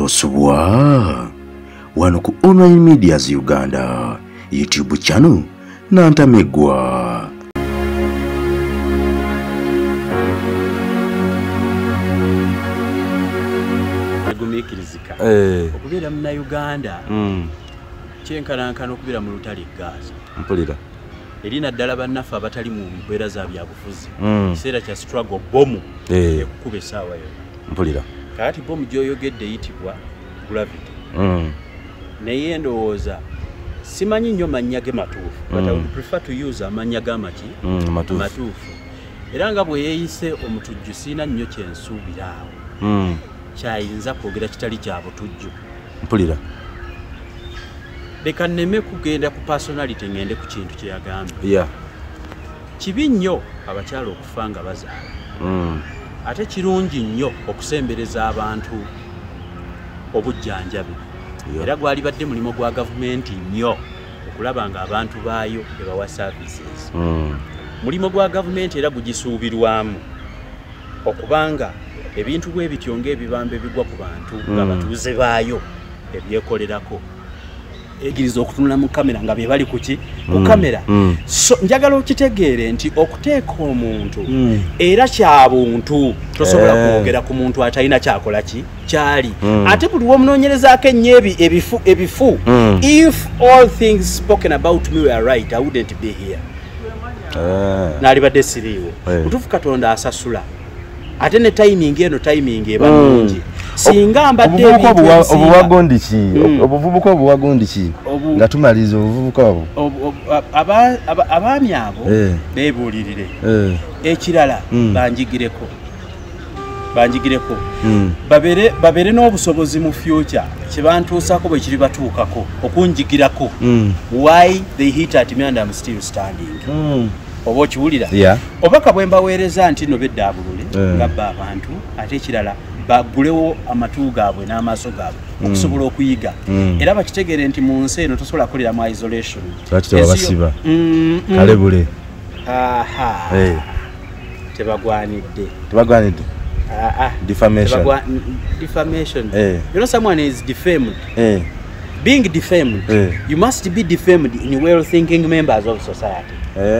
Tosubwa wano ku Online Medias Uganda YouTube channel nantamegwa. Gumikirizika okubira mu Uganda kyenkanankana okubira mu lutali Gaza mpulira erina ddala bannafe abatali mu mbeera za byabufuzi kiseera kya struggle bomu ekukuba essaawa yo mpulira kati bomu gy'oyogedde eyitibwa gravity naye ndowooza simanyi nnyo mannya ge matuufu but I would prefer to use amannya g'amaki matuufu era nga bwe yeeyise omutujju siina nnyo kyensuubira awo kyayinza kwogera kitali kya butujju mpulira leka nneme kugenda ku personality ngende ku kintu kye yagambye kibi nnyo abakyala okufa nga bazaala ate kirungi nnyo okusembereza abantu obujjanjabi era gwali badde mulimo gwa gavumenti nnyo okulaba nga abantu baayo ebawa services mulimo gwa gavumenti era gugisuubirwamu okubanga ebintu bwe bityo ng'ebibambe bigwa ku bantu nga batuuze baayo ebyekolerako egiriza okutunula mu kamera nga bye bali kuki ku kamera so njagala okitegeere nti okuteeka omuntu era kya buntu tosobola kwogera ku muntu atalina kyakola ki kyali ate buli womunoonyerezaako ennyo ebifu if all things spoken about me were right I wouldn't be here naalibadde siriiwo mutuufu Katonda asasula ate ne timing eno timing eba nungi singa mbadde obuvubuka obuwagundi ki nga tumaliza obuvubuka obwo abaami abo beebuulirire ekirala banjigireko babeere n'obusobozi mu future kyebantuusako bwe kiri batuukako okunjigirako why they hit at me and I'm still standing oba okiwulira obaka bwe mbaweereza nti no beddaabulule nga bba abantu ate ekirala bagulewo amatu gaabwe n'amaaso gaabwe okusobola okuyiga era bakitegeere nti mu nsi eno tosobola kukolera mu isolation basiba kale bule tebagwanidde defamation you know someone is defamed being defamed you must be defamed in well-thinking members of society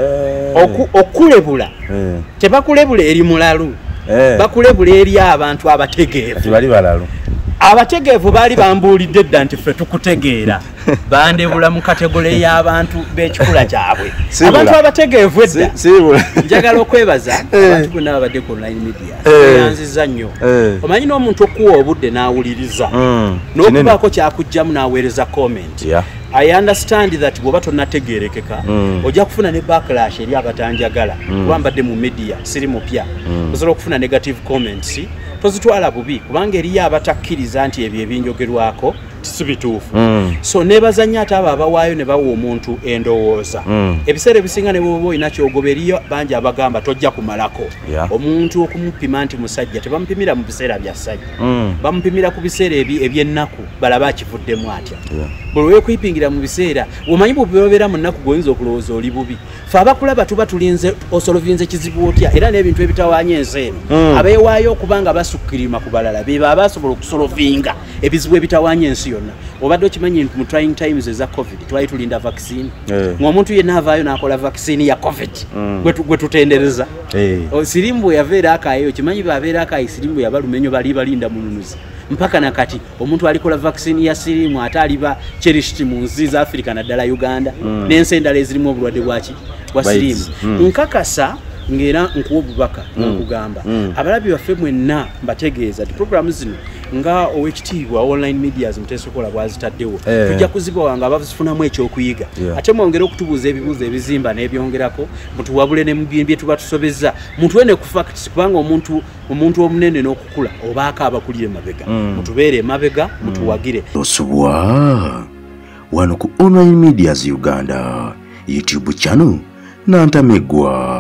okulebula tebakulebula eri mulalu bakulebula eri abantu abategeevu bali balalu abategeevu baali bambuulidde dda nti ffe tukutegeera bandebula mu kategole y'abantu b'ekikula kyabwe abantu abategeevu edda njagala okwebaza abantu bonna babadde ku Online Media yanziza nnyo omanyi n'omuntu okuwa obudde n'awuliriza n'okubaako kyakugjamu n'aweereza comment I understand that bw'oba tonnategeerekeka ojja kufuna ne backlash eri abatanjagala kuba mbadde mu media siri mupya osobola okufuna negative comments tozitwala bubi kubanga eriyo abatakkiriza nti ebyo ebinjogerwako tisibituufu so nebaza nnyo ate abo abawaayo ne bawa omuntu endowooza ebiseera ebisinga ne bwoba olina kyogoba eriyo bangi abagamba tojja kumalako omuntu okumupima nti musajja tebamupimira mu biseera bya ssajja bamupimira ku biseera eby'ennaku balaba akivuddemu atya buli weekwipingira mu biseera omanyi bwobeera mu nnaku goyinza okulowooza oli bubi fe abakulaba tuba tulinze osolovinze kizibu otya era n'ebintu ebitawaanya ensi eno abeewaayo okubanga basukkirima ku balala beba abasobola okusolovinga ebizibu ebitawaanya ensi yonna obadde okimanyi nti mu trying times eza covid twali tulinda vaccine ng'omuntu yenna avaayo n'akola vaccine ya covid gwe tutendereza sirimbu yaveera akayo kimanyi babeera akayi sirimbu yabalumenyo bali balinda mununuzi mpaka nakati omuntu alikola vaccine ya sirimu ate aliba cherishiti mu nsi za Africa naddala Uganda n'ensi endala ezirimu obulwadde bwa sirimu nkakasa ngera nkuwa obubaka nkugamba abalabi baffe mwenna mbategeeza ti programu zino nga owekitiibwa Online Medias muteesokola bwazitaddewo tujja kuzibawa nga bazifunamu ekyokuyiga ate mwongere okutubuuza ebibuuzo ebizimba n'ebyongerako mutuwabule ne mubye tuba tusobezza mutuwene ku facts kubanga omuntu omunene n'okukula obaako abakulire mabega mutubeere emabega mutuwagire. Tosubwa wano ku Online Medias Uganda YouTube channel nantamegwa.